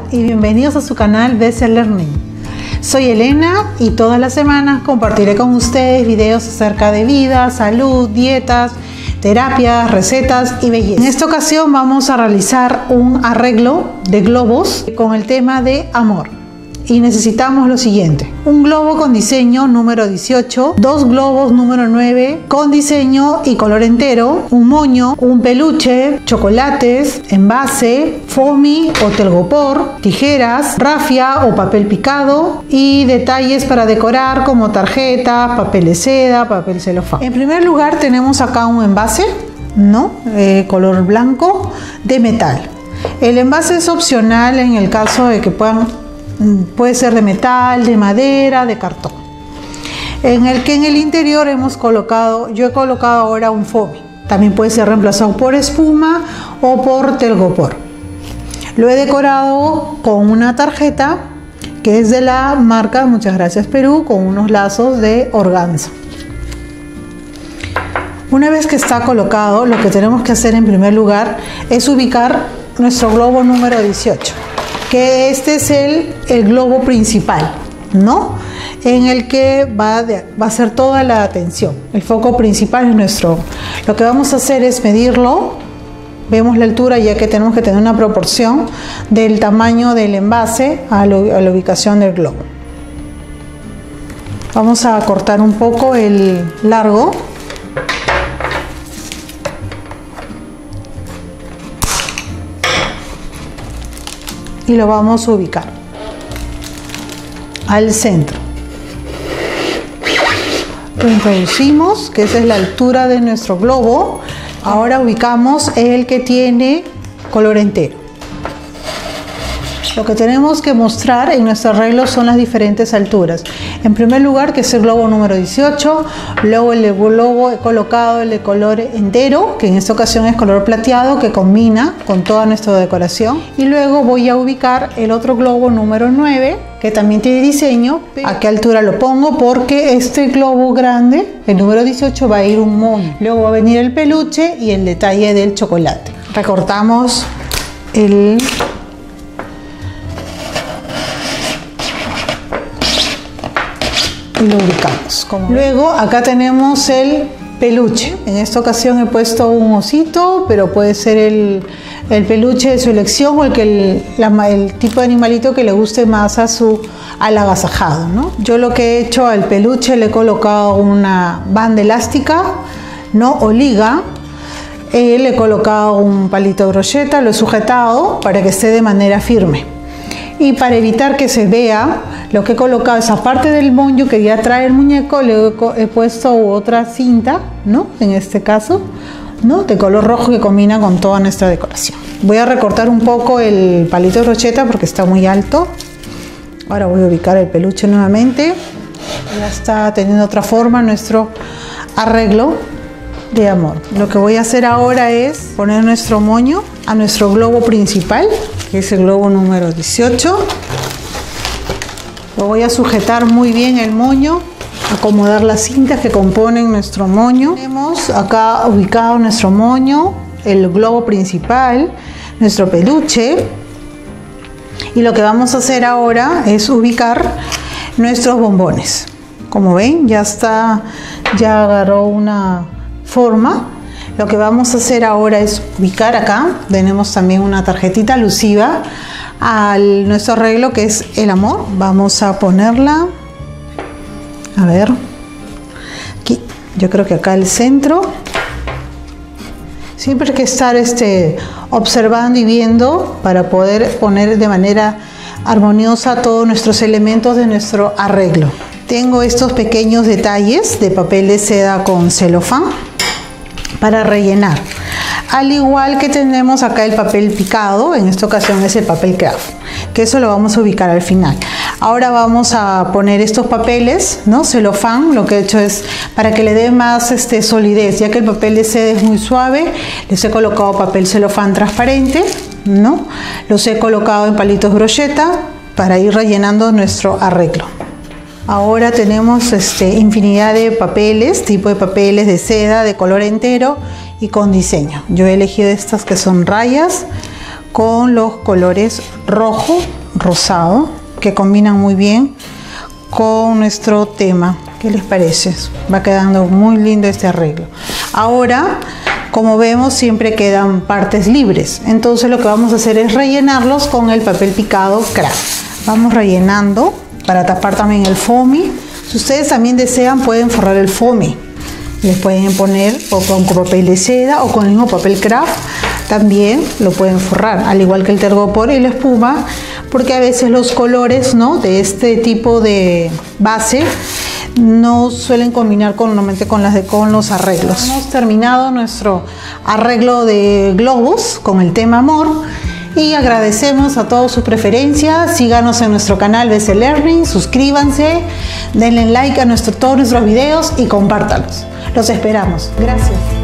y bienvenidos a su canal BC Learning. Soy Elena y todas las semanas compartiré con ustedes videos acerca de vida, salud, dietas, terapias, recetas y belleza. En esta ocasión vamos a realizar un arreglo de globos con el tema de amor. Y necesitamos lo siguiente: un globo con diseño número 18, dos globos número 9 con diseño y color entero, un moño, un peluche, chocolates, envase, foamy o telgopor, tijeras, rafia o papel picado y detalles para decorar como tarjetas, papel de seda, papel celofán. En primer lugar tenemos acá un envase, color blanco de metal. El envase es opcional en el caso de que puede ser de metal, de madera, de cartón. En el interior yo he colocado ahora un foamy. También puede ser reemplazado por espuma o por telgopor. Lo he decorado con una tarjeta que es de la marca Muchas Gracias Perú, con unos lazos de organza. Una vez que está colocado, lo que tenemos que hacer en primer lugar es ubicar nuestro globo número 18. Que este es el globo principal, en el que va a ser toda la atención. El foco principal es nuestro. Lo que vamos a hacer es medirlo. Vemos la altura, ya que tenemos que tener una proporción del tamaño del envase a la ubicación del globo. Vamos a cortar un poco el largo. Y lo vamos a ubicar al centro. Lo introducimos, que esa es la altura de nuestro globo. Ahora ubicamos el que tiene color entero. Lo que tenemos que mostrar en nuestro arreglo son las diferentes alturas. En primer lugar, que es el globo número 18, luego el globo he colocado el de color entero, que en esta ocasión es color plateado, que combina con toda nuestra decoración. Y luego voy a ubicar el otro globo número 9, que también tiene diseño. ¿A qué altura lo pongo? Porque este globo grande, el número 18, va a ir un moño. Luego va a venir el peluche y el detalle del chocolate. Recortamos y lo ubicamos. Luego acá tenemos el peluche. En esta ocasión he puesto un osito, pero puede ser el peluche de su elección o el tipo de animalito que le guste más al agasajado, Yo lo que he hecho al peluche le he colocado una banda elástica, o liga. Le he colocado un palito de brocheta, lo he sujetado para que esté de manera firme. Y para evitar que se vea, lo que he colocado es, aparte del moño que ya trae el muñeco, le he puesto otra cinta, en este caso, de color rojo, que combina con toda nuestra decoración. Voy a recortar un poco el palito de brocheta porque está muy alto. Ahora voy a ubicar el peluche nuevamente. Ya está teniendo otra forma nuestro arreglo de amor. Lo que voy a hacer ahora es poner nuestro moño a nuestro globo principal, que es el globo número 18. Lo voy a sujetar muy bien el moño, acomodar las cintas que componen nuestro moño. Tenemos acá ubicado nuestro moño, el globo principal, nuestro peluche. Y lo que vamos a hacer ahora es ubicar nuestros bombones. Como ven, ya agarró una forma. Lo que vamos a hacer ahora es ubicar acá. Tenemos también una tarjetita alusiva a nuestro arreglo, que es el amor. Vamos a ponerla, a ver, aquí, yo creo que acá el centro. Siempre hay que estar observando y viendo para poder poner de manera armoniosa todos nuestros elementos de nuestro arreglo. Tengo estos pequeños detalles de papel de seda con celofán para rellenar, al igual que tenemos acá el papel picado. En esta ocasión es el papel craft, que eso lo vamos a ubicar al final. Ahora vamos a poner estos papeles, celofán. Lo que he hecho es para que le dé más solidez, ya que el papel de seda es muy suave. Les he colocado papel celofán transparente, los he colocado en palitos brocheta para ir rellenando nuestro arreglo. Ahora tenemos infinidad de papeles, tipo de papeles de seda de color entero y con diseño. Yo he elegido estas que son rayas con los colores rojo, rosado que combinan muy bien con nuestro tema. ¿Qué les parece? Va quedando muy lindo este arreglo. Ahora, como vemos, siempre quedan partes libres. Entonces lo que vamos a hacer es rellenarlos con el papel picado craft. Vamos rellenando para tapar también el foamy. Si ustedes también desean, pueden forrar el foamy. Les pueden poner o con papel de seda o con el mismo papel craft. También lo pueden forrar, al igual que el tergopor y la espuma, porque a veces los colores, ¿no?, de este tipo de base no suelen combinar normalmente con los arreglos. Hemos terminado nuestro arreglo de globos con el tema amor y agradecemos a todos sus preferencias. Síganos en nuestro canal BC Learning, suscríbanse, denle like a todos nuestros videos y compártanlos. Los esperamos. Gracias.